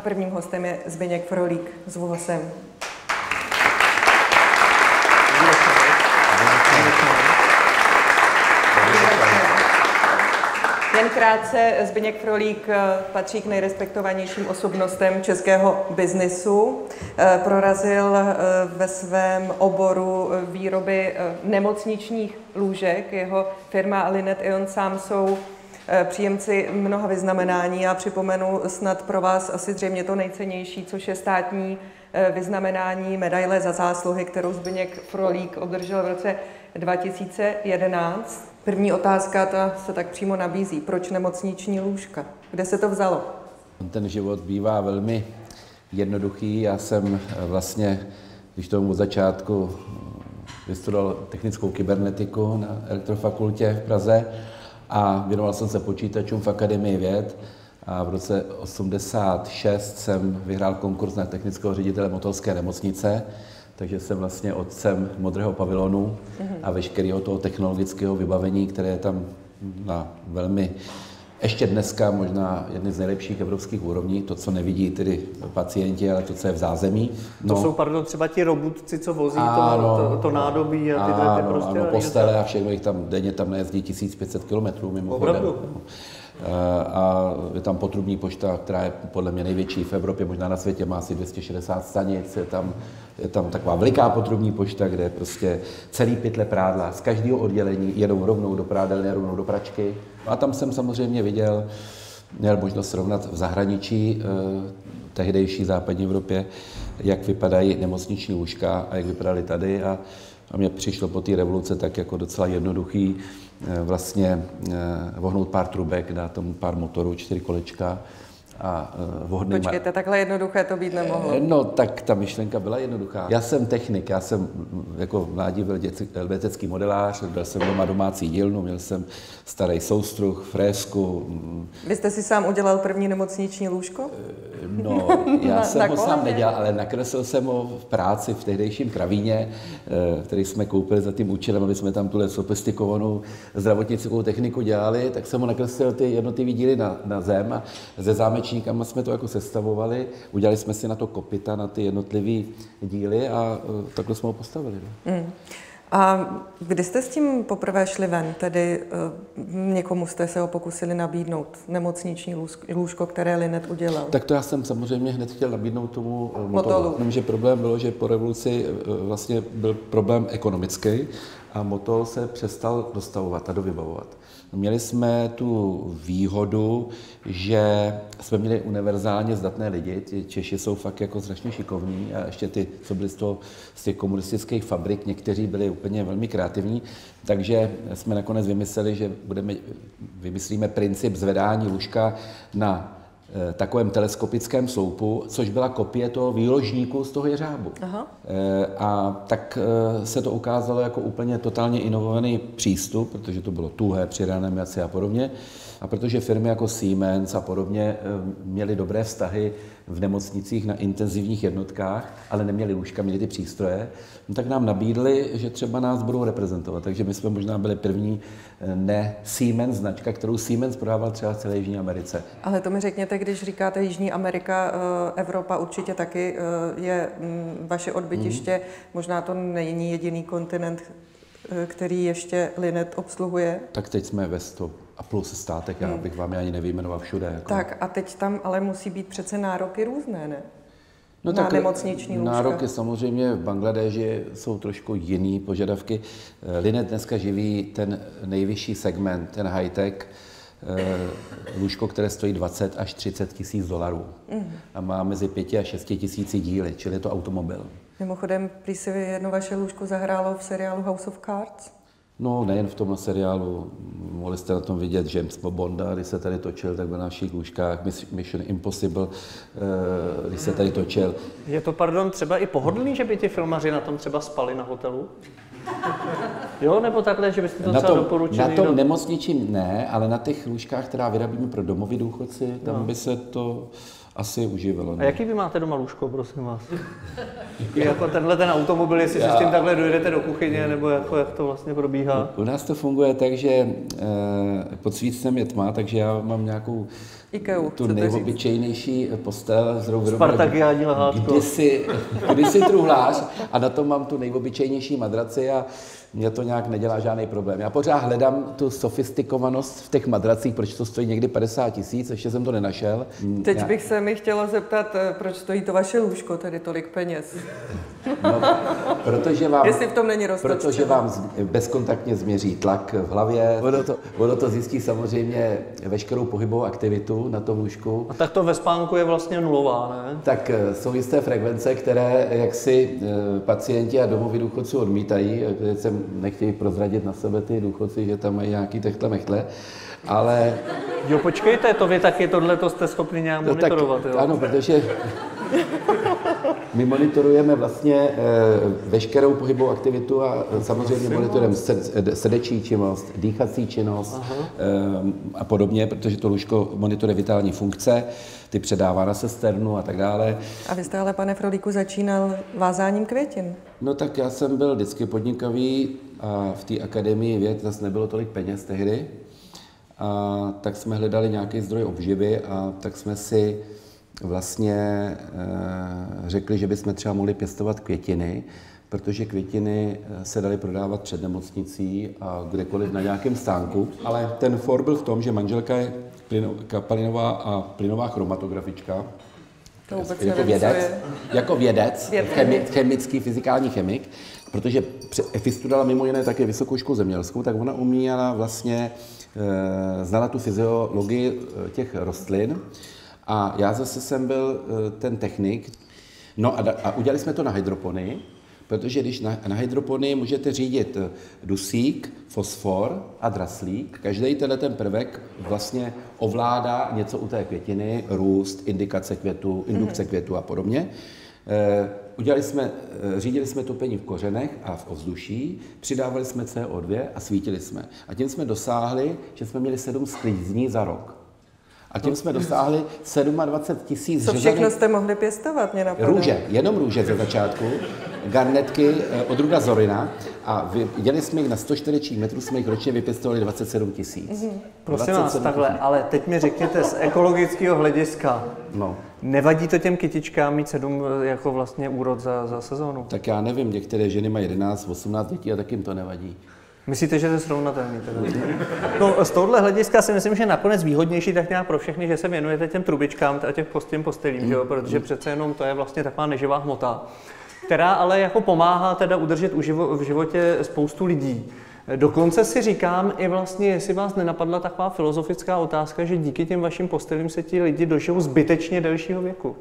prvním hostem je Zbyněk Frolík z ÚOHSem. Jen krátce, Zbyněk Frolík patří k nejrespektovanějším osobnostem českého biznisu. Prorazil ve svém oboru výroby nemocničních lůžek. Jeho firma Linet Ion sám jsou příjemci mnoha vyznamenání. Já připomenu snad pro vás asi zřejmě to nejcennější, což je státní vyznamenání medaile za zásluhy, kterou Zbyněk Frolík obdržel v roce 2011. První otázka, ta se tak přímo nabízí. Proč nemocniční lůžka? Kde se to vzalo? Ten život bývá velmi jednoduchý. Já jsem vlastně, když tomu od začátku vystudoval technickou kybernetiku na elektrofakultě v Praze a věnoval jsem se počítačům v Akademii věd. A v roce 1986 jsem vyhrál konkurs na technického ředitele Motolské nemocnice, takže jsem vlastně otcem modrého pavilonu a veškerého toho technologického vybavení, které je tam na velmi, ještě dneska možná jedny z nejlepších evropských úrovní, to, co nevidí tedy pacienti, ale to, co je v zázemí. No, to jsou, pardon, třeba ti robotci, co vozí to nádobí a tyhle ty prostě... Ano, postele a všechno, jich tam denně tam nejezdí 1500 kilometrů mimochodem. A je tam potrubní pošta, která je podle mě největší v Evropě, možná na světě, má asi 260 stanic, je tam taková veliká potrubní pošta, kde prostě celý pytle prádla z každého oddělení jedou rovnou do prádelny, rovnou do pračky. A tam jsem samozřejmě měl možnost srovnat v zahraničí, tehdejší západní Evropě, jak vypadají nemocniční lůžka a jak vypadaly tady. A mně přišlo po té revoluce tak jako docela jednoduchý vlastně vohnout pár trubek, dát tomu pár motorů, 4 kolečka a vohodný... Počkejte, takhle jednoduché to být nemohlo. No, tak ta myšlenka byla jednoduchá. Já jsem technik, já jsem jako mládí byl letecký modelář, byl jsem doma domácí dílnu, měl jsem starý soustruh, frézku. Vy jste si sám udělal první nemocniční lůžko? No, já jsem ho sám nedělal, ale nakreslil jsem ho v práci v tehdejším Kravíně, který jsme koupili za tím účelem, aby jsme tam tuhle sofistikovanou zdravotnickou techniku dělali, tak jsem ho nakreslil ty jednotlivý díly na zem a ze zámečníkama jsme to jako sestavovali, udělali jsme si na to kopyta, na ty jednotlivý díly a takhle jsme ho postavili. No. A kdy jste s tím poprvé šli ven, tedy někomu jste se ho pokusili nabídnout, nemocniční lůžko, které Linet udělal? Tak to já jsem samozřejmě hned chtěl nabídnout tomu Motolu. Jenomže problém bylo, že po revoluci vlastně byl problém ekonomický a Motol se přestal dostavovat a dovybavovat. Měli jsme tu výhodu, že jsme měli univerzálně zdatné lidi, ti Češi jsou fakt jako strašně šikovní a ještě ty, co byli z těch komunistických fabrik, někteří byli úplně velmi kreativní, takže jsme nakonec vymysleli, že vymyslíme princip zvedání lůžka na takovém teleskopickém sloupu, což byla kopie toho výložníku z toho jeřábu. Aha. A tak se to ukázalo jako úplně totálně inovovaný přístup, protože to bylo tuhé při reanimaci a podobně. A protože firmy jako Siemens a podobně měly dobré vztahy v nemocnicích na intenzivních jednotkách, ale neměli lůžka, měli ty přístroje, no tak nám nabídli, že třeba nás budou reprezentovat. Takže my jsme možná byli první ne Siemens značka, kterou Siemens prodával třeba v celé Jižní Americe. Ale to mi řekněte, když říkáte Jižní Amerika, Evropa určitě taky je vaše odbytiště. Možná to není jediný kontinent, který ještě Linet obsluhuje. Tak teď jsme ve 100 a plus státech, já bych vám je ani nevyjmenoval všude. Jako. Tak a teď tam ale musí být přece nároky různé, ne? No na nemocniční lůžka. Nároky samozřejmě v Bangladeži jsou trošku jiný požadavky. Linet dneska živí ten nejvyšší segment, ten high-tech, lůžko, které stojí 20 až 30 tisíc dolarů a má mezi 5 a 6 tisíci díly, čili je to automobil. Mimochodem, prý si jedno vaše lůžko zahrálo v seriálu House of Cards? No, nejen v tomhle seriálu. Mohli jste na tom vidět James Bonda, když se tady točil, tak byl na našich lůžkách. Mission Impossible, když se tady točil. Je to, pardon, třeba i pohodlný, že by ti filmaři na tom třeba spali na hotelu? Jo, nebo takhle, že byste to třeba doporučili? Na tom nemocničím ne, ale na těch lůžkách, která vyrábíme pro domovy důchodci, tam by se to asi uživilo. A jaký vy máte doma lůžko, prosím vás? Jako tenhle ten automobil, jestli si s tím takhle dojedete do kuchyně, nebo jako, jak to vlastně probíhá? U nás to funguje tak, že pod svícnem je tma, takže já mám nějakou Ikeu, tu nejobyčejnější postel, Spartakiádní lehátko. Kdysi truhlář a na tom mám tu nejobyčejnější madraci a mě to nějak nedělá žádný problém. Já pořád hledám tu sofistikovanost v těch madracích, proč to stojí někdy 50 000, ještě jsem to nenašel. Teď bych se mi chtěla zeptat, proč stojí to vaše lůžko, tedy tolik peněz? No, jestli v tom není roztočka. Protože vám bezkontaktně změří tlak v hlavě. Ono to zjistí samozřejmě veškerou pohybovou aktivitu na tom lůžku. A tak to ve spánku je vlastně nulová, ne? Tak jsou jisté frekvence, které jaksi pacienti a domoví důchodců odmítají. Jsem nechtějí prozradit na sebe ty důchodci, že tam mají nějaký techtle-mechtle, ale... Jo, počkejte, to vy taky tohleto jste schopni nějak monitorovat, tak, jo? Ano, protože my monitorujeme vlastně veškerou pohybovou aktivitu a samozřejmě monitorujeme srdeční činnost, dýchací činnost a podobně, protože to lůžko monitoruje vitální funkce, ty předává na sesternu a tak dále. A vy jste ale, pane Frolíku, začínal vázáním květin. No tak já jsem byl vždycky podnikavý a v té akademii věd zase nebylo tolik peněz tehdy. A tak jsme hledali nějaký zdroj obživy a tak jsme si vlastně řekli, že bychom třeba mohli pěstovat květiny, protože květiny se daly prodávat před nemocnicí a kdekoliv na nějakém stánku. Ale ten for byl v tom, že manželka je kapalinová a plynová chromatografička. Jako vědec, chemický, fyzikální chemik, protože vystudovala mimo jiné také vysokou školu zemědělskou, tak ona uměla vlastně, znala tu fyziologii těch rostlin a já zase jsem byl ten technik. No a udělali jsme to na hydroponii, protože když na hydroponii můžete řídit dusík, fosfor a draslík, každý ten prvek vlastně ovládá něco u té květiny, růst, indukce květu a podobně. Řídili jsme topení v kořenech a v ovzduší, přidávali jsme CO2 a svítili jsme. A tím jsme dosáhli, že jsme měli 7 sklízní za rok. A tím jsme dosáhli 27 000 Co všechno jste mohli pěstovat, mě napadlo? Jenom růže ze začátku, garnetky od Ruda Zorina a dělali jsme jich na 100 čtverečních metrů, jsme jich ročně vypěstovali 27 000. Prosím vás, takhle, ale teď mi řekněte z ekologického hlediska, nevadí to těm kytičkám mít 7 jako vlastně úrod za sezónu? Tak já nevím, některé ženy mají 11, 18 dětí a tak jim to nevadí. Myslíte, že to je srovnatelný? No, z tohohle hlediska si myslím, že nakonec výhodnější tak nějak pro všechny, že se věnujete těm trubičkám a těm postelím, že jo? Protože přece jenom to je vlastně taková neživá hmota, která ale jako pomáhá teda udržet v životě spoustu lidí. Dokonce si říkám i vlastně, jestli vás nenapadla taková filozofická otázka, že díky těm vašim postelím se ti lidi dožijou zbytečně delšího věku.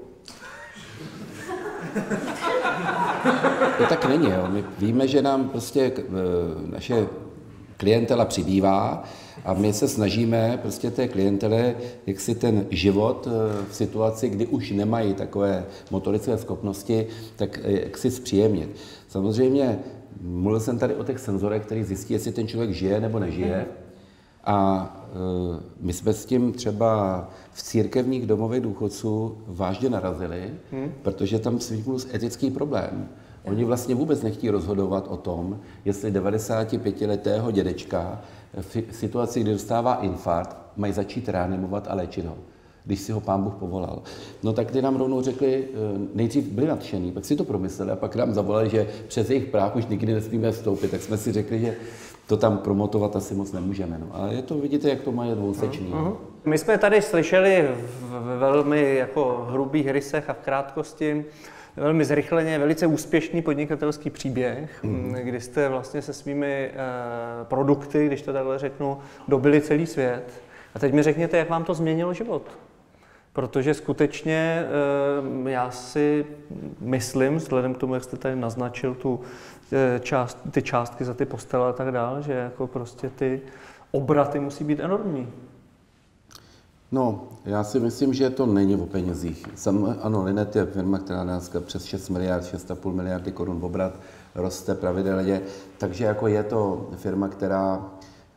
To tak není, jo. My víme, že nám prostě naše klientela přibývá a my se snažíme prostě té klientele, jak si ten život v situaci, kdy už nemají takové motorické schopnosti, tak jak si zpříjemnit. Samozřejmě mluvil jsem tady o těch senzorech, který zjistí, jestli ten člověk žije nebo nežije. A my jsme s tím třeba v církevních domovech důchodců vážně narazili, protože tam vzniknul etický problém. Oni vlastně vůbec nechtějí rozhodovat o tom, jestli 95letého dědečka v situaci, kdy dostává infarkt, mají začít reanimovat a léčit ho, když si ho Pán Bůh povolal. No tak ty nám rovnou řekli, nejdřív byli nadšení, pak si to promysleli a pak nám zavolali, že přes jejich práh už nikdy nesmíme vstoupit, tak jsme si řekli, že to tam promotovat asi moc nemůžeme. No. Ale je to, vidíte, jak to má je dvousečný. My jsme tady slyšeli v velmi jako hrubých rysech a v krátkosti velmi zrychleně, velice úspěšný podnikatelský příběh, kdy jste vlastně se svými produkty, když to takhle řeknu, dobili celý svět. A teď mi řekněte, jak vám to změnilo život. Protože skutečně já si myslím, vzhledem k tomu, jak jste tady naznačil ty částky za ty postele a tak dále, že jako prostě ty obraty musí být enormní. No, já si myslím, že to není o penězích. Ano, Linet je firma, která dneska přes 6,5 miliardy korun obrat, roste pravidelně, takže jako je to firma, která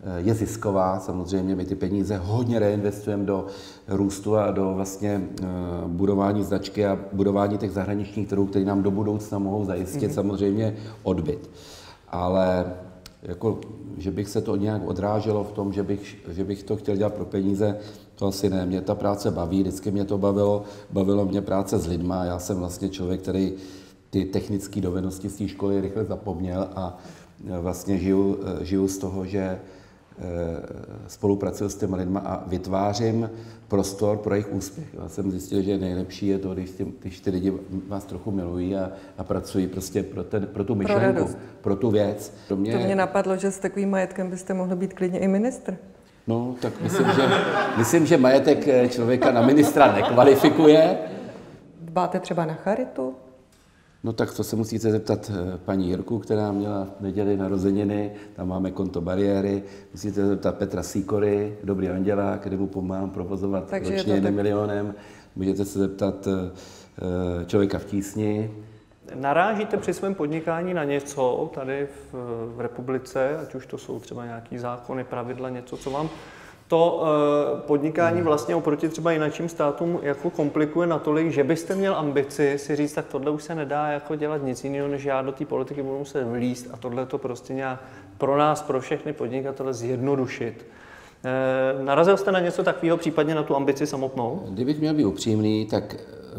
je zisková, samozřejmě my ty peníze hodně reinvestujeme do růstu a do vlastně budování značky a budování těch zahraničních trhů, které nám do budoucna mohou zajistit samozřejmě odbyt. Ale jako, že bych se to nějak odráželo v tom, že bych to chtěl dělat pro peníze, to asi ne. Mě ta práce baví, vždycky mě to bavilo mě práce s lidma. Já jsem vlastně člověk, který ty technické dovednosti z té školy rychle zapomněl a vlastně žiju z toho, že spolupracuji s těmi lidma a vytvářím prostor pro jejich úspěch. Já jsem zjistil, že nejlepší je to, když ty lidi vás trochu milují a pracují prostě pro tu myšlenku, pro tu věc. To mě napadlo, že s takovým majetkem byste mohli být klidně i ministr. No, tak myslím, že majetek člověka na ministra nekvalifikuje. Dbáte třeba na charitu? No tak to se musíte zeptat paní Jirku, která měla v neděli narozeniny, tam máme konto Bariéry, musíte se zeptat Petra Sýkory, Dobrý anděla, který mu pomáhám provozovat ročně 1 milionem, můžete se zeptat Člověka v tísni. Narážíte při svém podnikání na něco tady v republice, ať už to jsou třeba nějaký zákony, pravidla, něco, co vám to podnikání vlastně oproti třeba jiným státům jako komplikuje natolik, že byste měl ambici si říct, tak tohle už se nedá jako dělat nic jiného, než já do té politiky budu muset vlízt a tohle to prostě nějak pro nás, pro všechny podnikatele zjednodušit. Narazil jste na něco takového, případně na tu ambici samotnou? Kdybych měl být upřímný, tak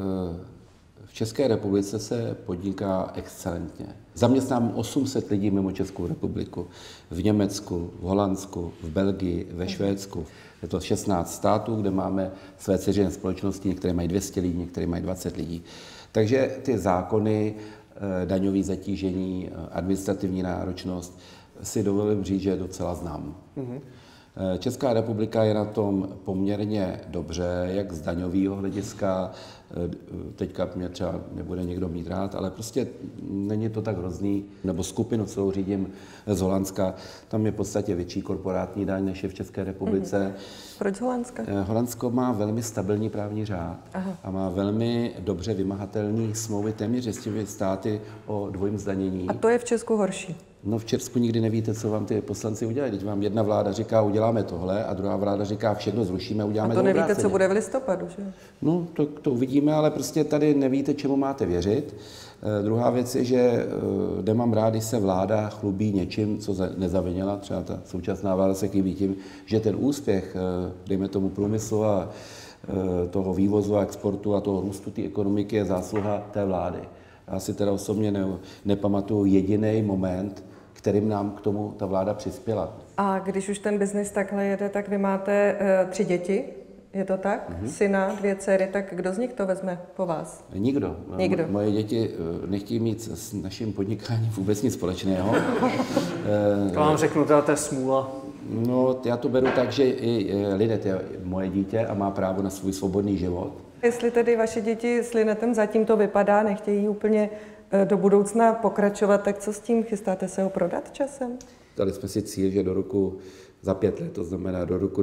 v České republice se podniká excelentně. Zaměstnám 800 lidí mimo Českou republiku. V Německu, v Holandsku, v Belgii, ve Švédsku. Je to 16 států, kde máme své dceřiné společnosti, některé mají 200 lidí, některé mají 20 lidí. Takže ty zákony, daňové zatížení, administrativní náročnost, si dovolím říct, že docela znám. Česká republika je na tom poměrně dobře, jak z daňového hlediska. Teďka mě třeba nebude někdo mít rád, ale prostě není to tak hrozný. Nebo skupinu celou řídím z Holandska, tam je v podstatě větší korporátní daň, než je v České republice. Proč z Holandska? Holandsko má velmi stabilní právní řád a má velmi dobře vymahatelný smlouvy téměř s těmi státy o dvojím zdanění. A to je v Česku horší? No v Česku nikdy nevíte, co vám ty poslanci udělají. Teď vám jedna vláda říká, uděláme tohle, a druhá vláda říká, všechno zrušíme, uděláme to obráceně. A to nevíte, co bude v listopadu, že? No, to uvidíme, ale prostě tady nevíte, čemu máte věřit. Druhá věc je, že nemám rád, když se vláda chlubí něčím, co nezavinila. Třeba ta současná vláda se chybí tím, že ten úspěch, dejme tomu průmyslu a toho vývozu a exportu a toho růstu té ekonomiky je zásluha té vlády. Já si teda osobně nepamatuju jediný moment, kterým nám k tomu ta vláda přispěla. A když už ten biznis takhle jede, tak vy máte 3 děti, je to tak? Syna, 2 dcery, tak kdo z nich to vezme po vás? Nikdo. Moje děti nechtějí mít s naším podnikáním vůbec nic společného. To vám řeknu, to je smůla. No, já to beru tak, že i Linet je moje dítě a má právo na svůj svobodný život. Jestli tedy vaše děti s Linetem zatím to vypadá, nechtějí úplně do budoucna pokračovat, tak co s tím? Chystáte se ho prodat časem? Dali jsme si cíl, že do roku za 5 let, to znamená do roku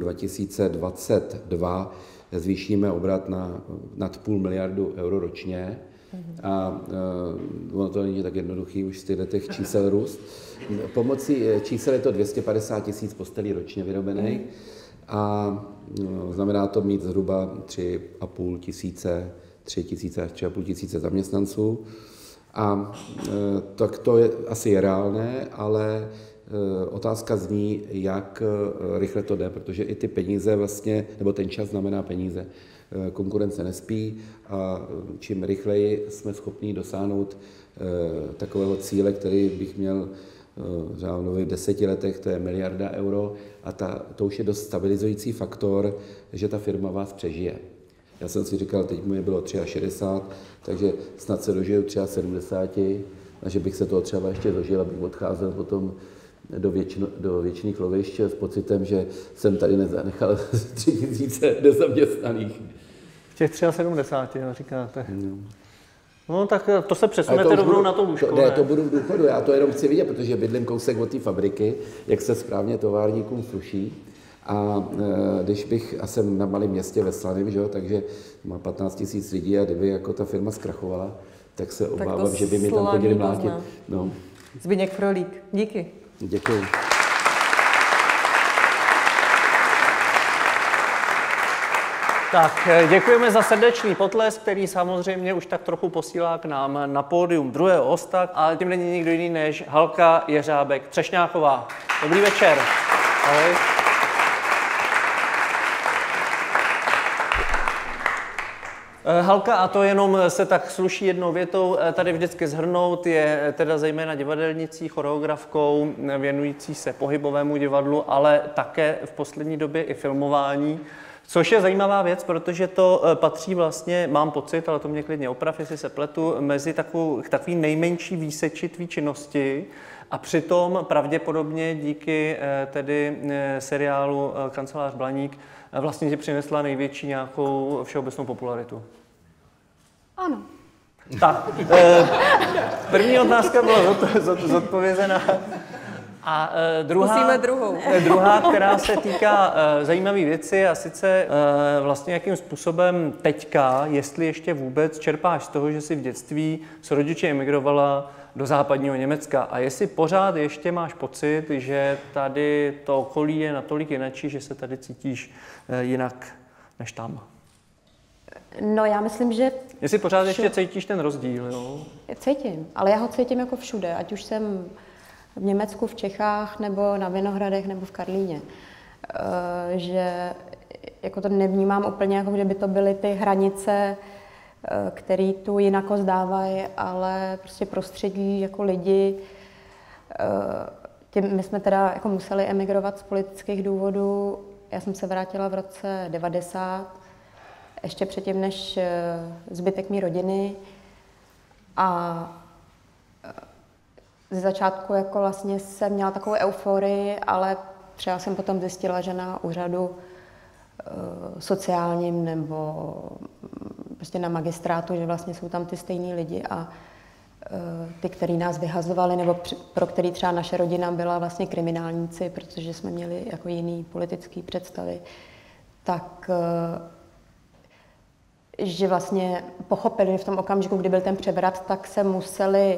2022, zvýšíme obrat nad 500 miliardu euro ročně. A ono to není tak jednoduchý už z těch čísel růst. Pomocí čísel je to 250 000 postelí ročně vyrobených. A znamená to mít zhruba 3,5 tisíce, 3 000 až 3,5 tisíce zaměstnanců. A tak to je asi reálné, ale otázka zní, jak rychle to jde, protože i ty peníze vlastně, nebo ten čas znamená peníze. Konkurence nespí a čím rychleji jsme schopni dosáhnout takového cíle, který bych měl v 10 letech, to je 1 miliarda euro a to už je dost stabilizující faktor, že ta firma vás přežije. Já jsem si říkal, teď mu je bylo 63, takže snad se dožiju 73 a že bych se toho třeba ještě dožil, abych odcházel potom do věčných lovišť s pocitem, že jsem tady nezanechal 3 000 nezaměstnaných. V těch 73, říkáte. No tak to se přesunete rovnou na to lůžko. Ne, to budu v důchodu, já to jenom chci vidět, protože bydlím kousek od té fabriky, jak se správně továrníkům sluší. A když bych, a jsem na malém městě ve Slaném, že jo, takže má 15 000 lidí a kdyby jako ta firma zkrachovala, tak se obávám, že by mi tam chodili mlátit. No. Zbyněk Frolík, díky. Děkuji. Tak, děkujeme za srdečný potlesk, který samozřejmě už tak trochu posílá k nám na pódium druhého hosta, ale tím není nikdo jiný než Halka Jeřábek-Třešňáková. Dobrý večer. Ahoj. Halka, a to jenom se tak sluší jednou větou tady vždycky shrnout, je teda zejména divadelnicí, choreografkou, věnující se pohybovému divadlu, ale také v poslední době i filmování. Což je zajímavá věc, protože to patří vlastně, mám pocit, ale to mě klidně oprav, jestli se pletu, mezi takový nejmenší výseči tvý činnosti a přitom pravděpodobně díky tedy seriálu Kancelář Blaník vlastně ti přinesla největší nějakou všeobecnou popularitu. Ano. Tak, první otázka byla zodpovězená. A druhá, která se týká zajímavé věci, a sice vlastně jakým způsobem teďka, jestli ještě vůbec čerpáš z toho, že jsi v dětství s rodiči emigrovala do západního Německa a jestli pořád ještě máš pocit, že tady to okolí je natolik jinačí, že se tady cítíš jinak než tam. No já myslím, že... Jestli pořád ještě cítíš ten rozdíl, jo? Cítím, ale já ho cítím jako všude, ať už jsem v Německu, v Čechách, nebo na Vinohradech, nebo v Karlíně. Že jako to nevnímám úplně, jako kdyby to byly ty hranice, které tu jinakost dávají, ale prostě prostředí jako lidi. My jsme teda jako museli emigrovat z politických důvodů. Já jsem se vrátila v roce 90, ještě předtím než zbytek mý rodiny. A ze začátku jako vlastně jsem měla takovou euforii, ale třeba jsem potom zjistila, že na úřadu sociálním nebo prostě na magistrátu, že vlastně jsou tam ty stejní lidi a ty, který nás vyhazovali, nebo pro který třeba naše rodina byla vlastně kriminálníci, protože jsme měli jako jiný politický představy, tak že vlastně pochopili, že v tom okamžiku, kdy byl ten převrat, tak se museli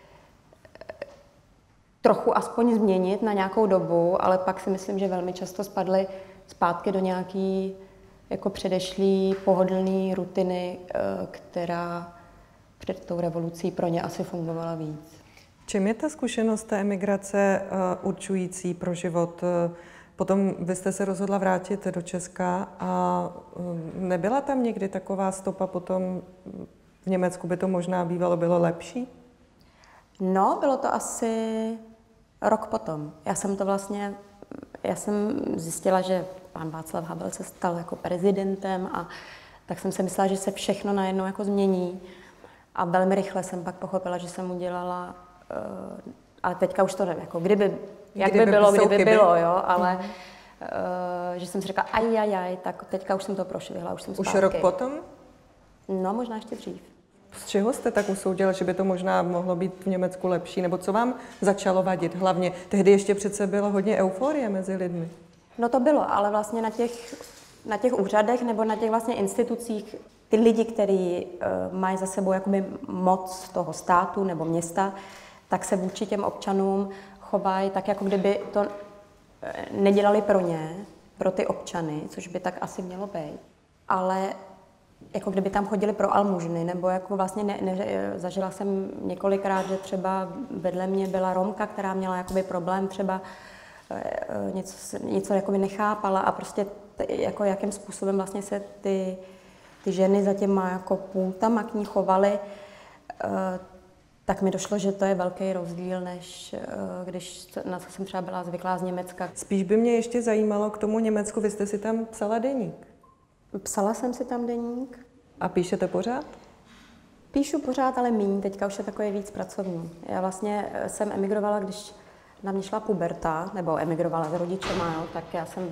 trochu aspoň změnit na nějakou dobu, ale pak si myslím, že velmi často spadli zpátky do nějaký jako předešlý pohodlný rutiny, která před tou revolucí pro ně asi fungovala víc. Čím je ta zkušenost té emigrace určující pro život? Potom vy jste se rozhodla vrátit do Česka a nebyla tam někdy taková stopa potom v Německu by to možná bylo lepší? No, bylo to asi rok potom. Já jsem zjistila, že pan Václav Havel se stal jako prezidentem a tak jsem si myslela, že se všechno najednou jako změní. A velmi rychle jsem pak pochopila, že jsem udělala, ale teďka už to nevím, jako kdyby bylo, jo, ale že jsem si řekla, tak teďka už jsem to prošvihla, už jsem zpátky. Už rok potom? No, možná ještě dřív. Z čeho jste tak usoudila, že by to možná mohlo být v Německu lepší? Nebo co vám začalo vadit hlavně? Tehdy ještě přece bylo hodně euforie mezi lidmi. No to bylo, ale vlastně na těch úřadech nebo na těch vlastně institucích ty lidi, kteří mají za sebou jakoby moc toho státu nebo města, tak se vůči těm občanům chovají tak, jako kdyby to nedělali pro ně, pro ty občany, což by tak asi mělo být. Ale jako kdyby tam chodili pro almužny, nebo jako vlastně zažila jsem několikrát, že třeba vedle mě byla Romka, která měla jakoby problém, třeba něco jakoby nechápala a prostě jako jakým způsobem vlastně se ty ženy za těma jako pultama k ní chovaly, tak mi došlo, že to je velký rozdíl, než na co jsem třeba byla zvyklá z Německa. Spíš by mě ještě zajímalo k tomu Německu, vy jste si tam psala deník. Psala jsem si tam deník. A píšete pořád? Píšu pořád, ale míň. Teďka už je takový víc pracovní. Já vlastně jsem emigrovala, když na mě šla puberta, nebo emigrovala s rodičema, jo, tak já jsem...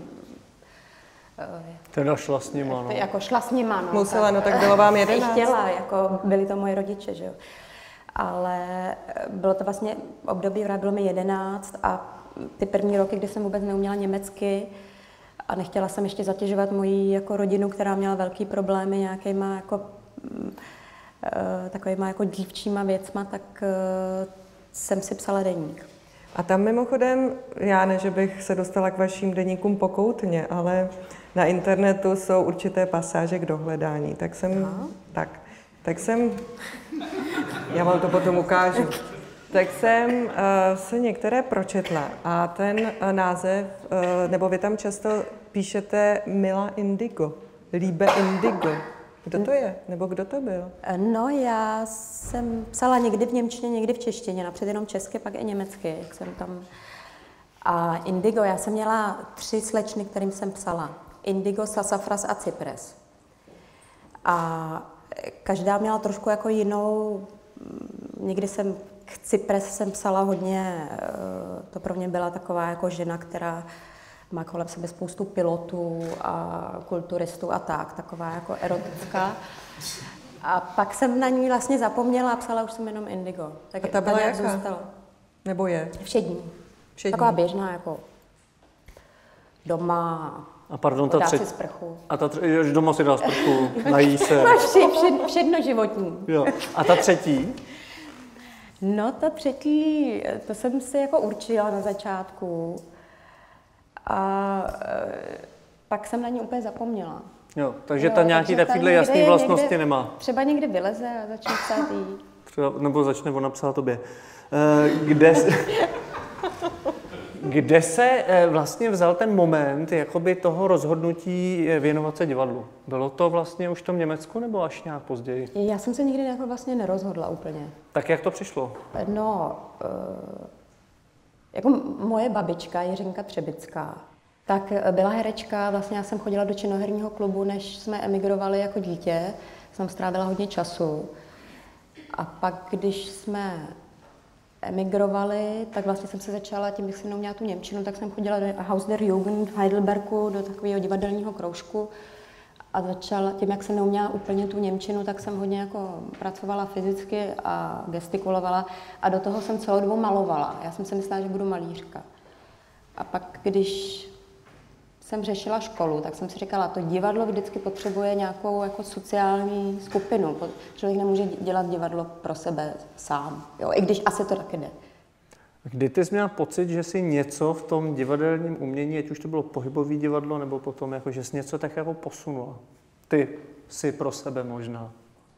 Teda šla s nima, no. Jako šla s nima, no. Musela, no tak bylo vám 11. Chtěla, jako byli to moji rodiče, že jo. Ale bylo to vlastně období, bylo mi 11 a ty první roky, kdy jsem vůbec neuměla německy, a nechtěla jsem ještě zatěžovat moji jako rodinu, která měla velký problémy nějakýma jako takovýma jako dívčíma věcma, tak jsem si psala deník. A tam mimochodem, já ne, že bych se dostala k vašim deníkům pokoutně, ale na internetu jsou určité pasáže k dohledání. Tak jsem, já vám to potom ukážu, tak jsem se některé pročetla a ten název, nebo vy tam často píšete Mila Indigo, Liebe Indigo. Kdo to je? Nebo kdo to byl? No, já jsem psala někdy v němčině, někdy v češtině, napřed jenom česky, pak i německy, jak jsem tam. A Indigo, já jsem měla 3 slečny, kterým jsem psala. Indigo, Sassafras a Cypres. A každá měla trošku jako jinou, někdy jsem k Cypres jsem psala hodně, to pro mě byla taková jako žena, která má kolem sebe spoustu pilotů a kulturistů a taková jako erotická. A pak jsem na ní vlastně zapomněla a psala už jsem jenom Indigo. Tak a ta byla jaká? Zůstala. Nebo je? Všední. Taková běžná, jako doma, a pardon, dá si sprchu. A doma si dá sprchu, nají se. Všechno životní. Jo. A ta třetí? No, ta třetí, to jsem si jako určila na začátku. A pak jsem na ní úplně zapomněla. Jo, takže ta nějaký takovýhle jasný vlastnosti nemá. Třeba někdy vyleze a začne psát jí. Nebo začne ona psát tobě. Kde se vlastně vzal ten moment jakoby toho rozhodnutí věnovat se divadlu? Bylo to vlastně už v tom Německu nebo až nějak později? Já jsem se nikdy jako vlastně nerozhodla úplně. Tak jak to přišlo? No, jako moje babička Jiřinka Třebická, tak byla herečka, vlastně já jsem chodila do činoherního klubu, než jsme emigrovali jako dítě, jsem strávila hodně času. A pak, když jsme emigrovali, tak vlastně jsem se začala, tím bych si mnou měla tu němčinu, tak jsem chodila do Haus der Jugend v Heidelbergu, do takového divadelního kroužku a začala, tím jak jsem neuměla úplně tu němčinu, tak jsem hodně jako pracovala fyzicky a gestikulovala a do toho jsem celou dobu malovala. Já jsem si myslela, že budu malířka. A pak, když jsem řešila školu, tak jsem si říkala, to divadlo vždycky potřebuje nějakou jako sociální skupinu. Člověk nemůže dělat divadlo pro sebe sám, jo, i když asi to taky jde. Kdy ty jsi měla pocit, že jsi něco v tom divadelním umění, ať už to bylo pohybové divadlo, nebo potom, jako, že jsi něco tak jako posunula? Ty si pro sebe možná.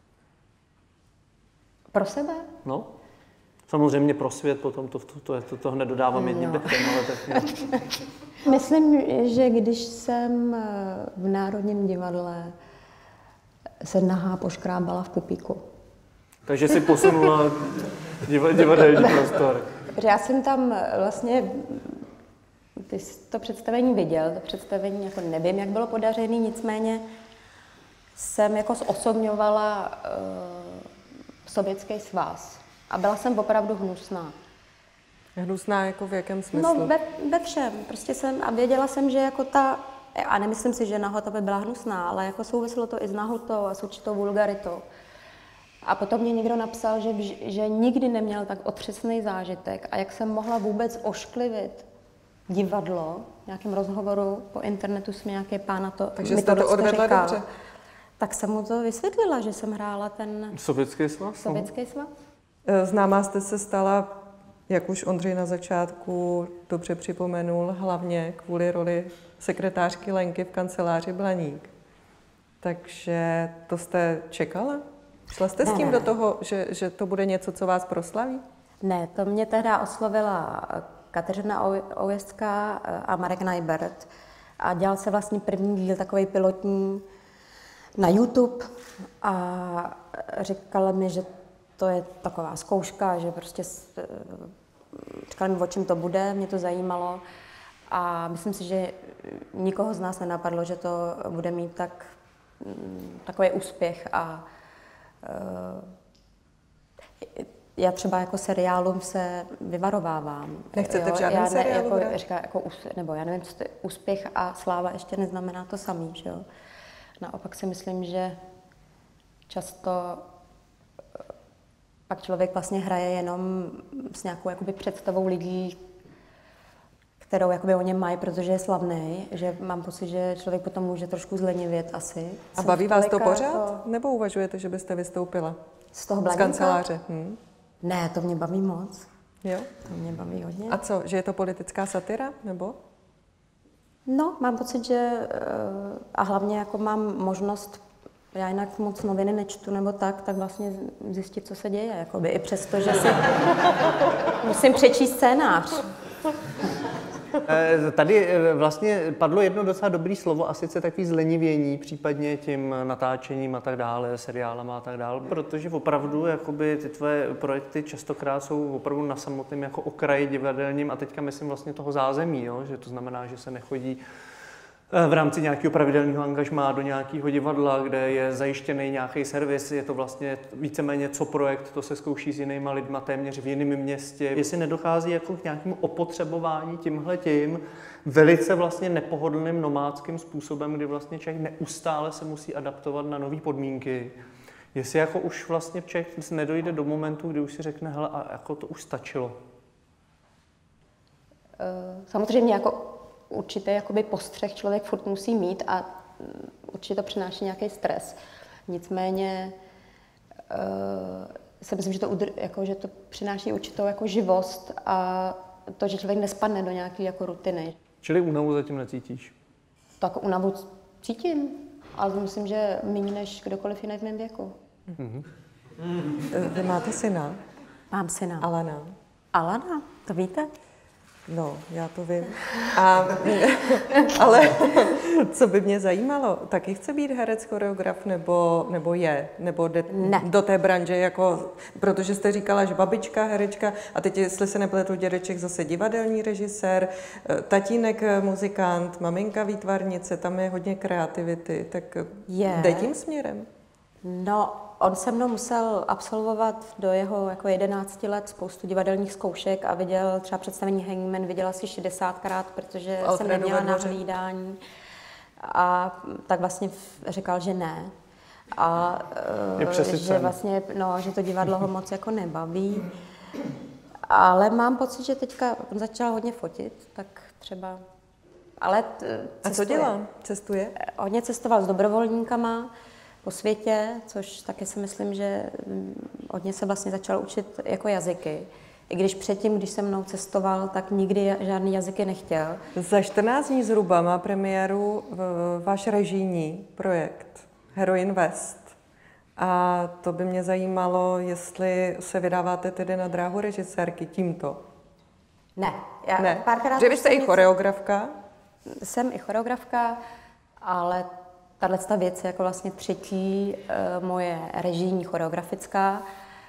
Pro sebe? No. Samozřejmě pro svět, potom to hned dodávám jedním dechem, ale tak Myslím, že když jsem v Národním divadle se nahá poškrábala v pupíku. Takže si posunula divadelní prostor. Protože já jsem tam vlastně, ty jsi to představení viděl, to představení jako nevím, jak bylo podařené, nicméně jsem jako zosobňovala Sovětský svaz a byla jsem opravdu hnusná. Hnusná jako v jakém smyslu? No ve všem, prostě jsem a věděla jsem, že jako ta, a nemyslím si, že nahota by byla hnusná, ale jako souviselo to i s nahotou a s určitou vulgaritou. A potom mě někdo napsal, že nikdy neměl tak otřesný zážitek a jak jsem mohla vůbec ošklivit divadlo v nějakém rozhovoru po internetu s nějaký pán na to. Takže jste to odvedla dobře. Tak jsem mu to vysvětlila, že jsem hrála ten Sovětský svaz. Sovětský svaz. Známá jste se stala, jak už Ondřej na začátku dobře připomenul, hlavně kvůli roli sekretářky Lenky v kanceláři Blaník. Takže to jste čekala? Šla jste s tím do toho, že to bude něco, co vás proslaví? Ne, to mě tehdy oslovila Kateřina Ověstská a Marek Najbert. A dělal se vlastně první díl, takový pilotní, na YouTube. A říkala mi, že to je taková zkouška, že prostě říkala mi, o čem to bude, mě to zajímalo. A myslím si, že nikoho z nás nenapadlo, že to bude mít takový úspěch. A já třeba jako seriálům se vyvarovávám. Nechcete v žádném seriálu? Nebo já nevím, co to je úspěch a sláva ještě neznamená to samý, že jo. Naopak si myslím, že často pak člověk vlastně hraje jenom s nějakou jakoby představou lidí, kterou jakoby o něm mají, protože je slavný, že mám pocit, že člověk potom může trošku zlenivět asi. A baví vás to pořád? Nebo uvažujete, že byste vystoupila z toho z kanceláře? Ne, to mě baví moc. Jo? To mě baví hodně. A co, že je to politická satira, nebo? No, mám pocit, že a hlavně jako mám možnost, já jinak moc noviny nečtu nebo tak vlastně zjistit, co se děje, jakoby, i přesto, že si musím přečíst scénář. Tady vlastně padlo jedno docela dobré slovo, a sice takový zlenivění, případně tím natáčením a tak dále, seriálama a tak dále, protože opravdu jakoby ty tvoje projekty častokrát jsou opravdu na samotném jako okraji divadelním, a teďka myslím vlastně toho zázemí, jo? Že to znamená, že se nechodí v rámci nějakého pravidelného angažmá do nějakého divadla, kde je zajištěný nějaký servis, je to vlastně víceméně co projekt, to se zkouší s jinýma lidma téměř v jiném městě. Jestli nedochází jako k nějakému opotřebování tímhletím velice vlastně nepohodlným nomádským způsobem, kdy vlastně člověk neustále se musí adaptovat na nové podmínky. Jestli jako už vlastně člověk nedojde do momentu, kdy už si řekne, hele, a jako to už stačilo. Samozřejmě jako určitý jakoby postřeh člověk furt musí mít a určitě to přináší nějaký stres. Nicméně si myslím, že že to přináší určitou jako živost a to, že člověk nespadne do nějaké jako rutiny. Čili únavu zatím necítíš? Tak únavu cítím, ale myslím, že méně než kdokoliv jiný v mém věku. Mm-hmm. Vy máte syna? Mám syna. Alana. Alana, to víte? No, já to vím. Ale co by mě zajímalo, taky chce být herec, choreograf, nebo jde do té branže, jako, protože jste říkala, že babička, herečka, a teď, jestli se nepletu, dědeček zase divadelní režisér, tatínek muzikant, maminka výtvarnice, tam je hodně kreativity, tak jde tím směrem? No, on se mnou musel absolvovat do jeho jako 11 let spoustu divadelních zkoušek a viděl třeba představení Hangman, viděl asi 60krát, protože jsem neměla na hlídání. A tak vlastně říkal, že ne. A že vlastně, že to divadlo ho moc jako nebaví. Ale mám pocit, že teďka on začal hodně fotit, tak třeba... Ale a co dělá? Cestuje? Hodně cestoval s dobrovolníkama po světě, což taky si myslím, že hodně se vlastně začal učit jako jazyky. I když předtím, když se mnou cestoval, tak nikdy žádný jazyky nechtěl. Za 14 dní zhruba má premiéru váš režijní projekt Heroin West. A to by mě zajímalo, jestli se vydáváte tedy na dráhu režisérky tímto. Ne. Ne. Že vy jste i choreografka? Jsem i choreografka, ale tato věc je jako vlastně třetí moje režijní choreografická.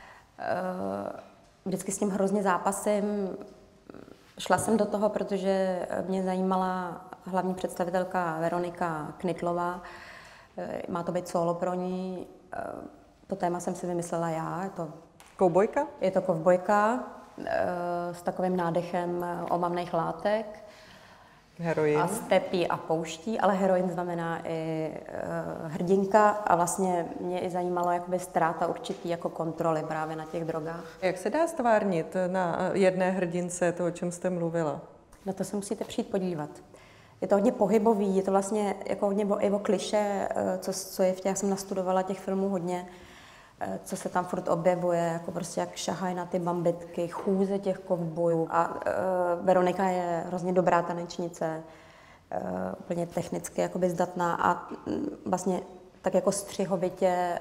Vždycky s tím hrozně zápasím. Šla jsem do toho, protože mě zajímala hlavní představitelka Veronika Knitlová. Má to být solo pro ní. To téma jsem si vymyslela já. Je to kovbojka? Je to kovbojka s takovým nádechem omamných látek. Heroin. A stepí a pouští, ale heroin znamená i hrdinka a vlastně mě i zajímalo jakoby ztráta určitý jako kontroly právě na těch drogách. Jak se dá stvárnit na jedné hrdince to, o čem jste mluvila? Na to se musíte přijít podívat. Je to hodně pohybový, je to vlastně jako hodně o kliše, co je v těch, já jsem nastudovala těch filmů hodně, co se tam furt objevuje, jako prostě jak šahají na ty bambitky, chůze těch kovbojů. A Veronika je hrozně dobrá tanečnice, úplně technicky jakoby zdatná a vlastně tak jako střihovitě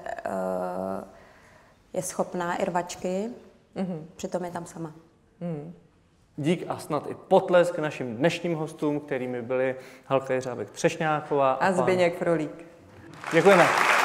je schopná i rvačky, přitom je tam sama. Dík a snad i potlesk našim dnešním hostům, kterými byli Halka Jeřábek Třešňáková a Zbyněk Frolík. Děkujeme.